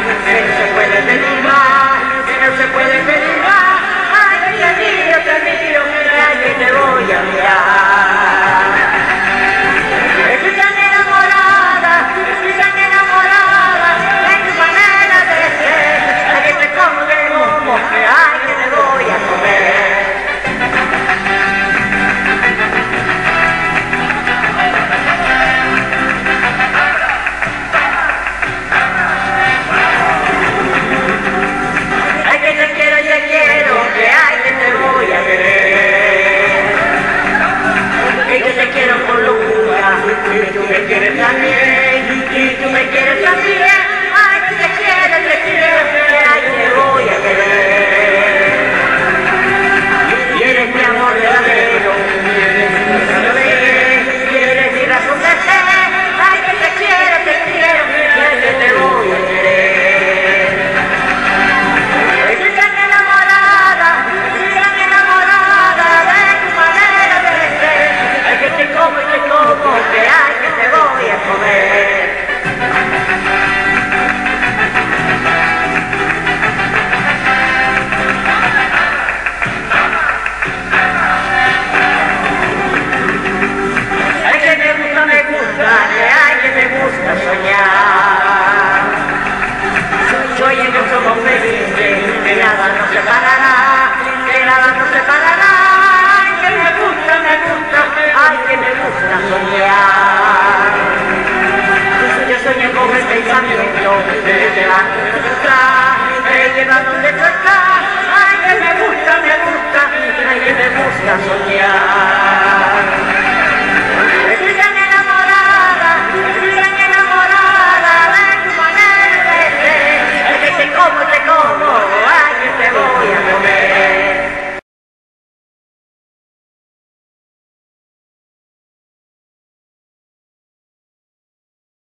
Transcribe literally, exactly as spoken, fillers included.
que no se puede pedir más, que no se puede pedir más. Ay, que te miro, te miro, ay, que te voy a mirar. Estoy tan enamorada, estoy tan enamorada de tu manera de ser. Ay, que te como de momo, ay, que te voy a comer. Y tú me quieres también, y tú me quieres también. Ay, que te quiero, te quiero, ay, te voy a querer. Y eres mi amor verdadero, y eres mi razón de ser, y eres mi razón de ser. Ay, que te quiero, te quiero, ay, que te voy a querer. Estoy tan enamorada, estoy tan enamorada de tu manera de ser. Ay, que te como y te como, que hay que te voy a comer. Ay, que me gusta, me gusta, que hay que me gusta soñar. Soy en que somos felices, que nada nos separará, que nada nos separará. Ay, que me gusta, me gusta, ay, que me gusta soñar. Yo soñé con el pensamiento de llevarte donde estás, de llevar donde tú estás. Ay, que me gusta, me gusta, ay, que me gusta soñar.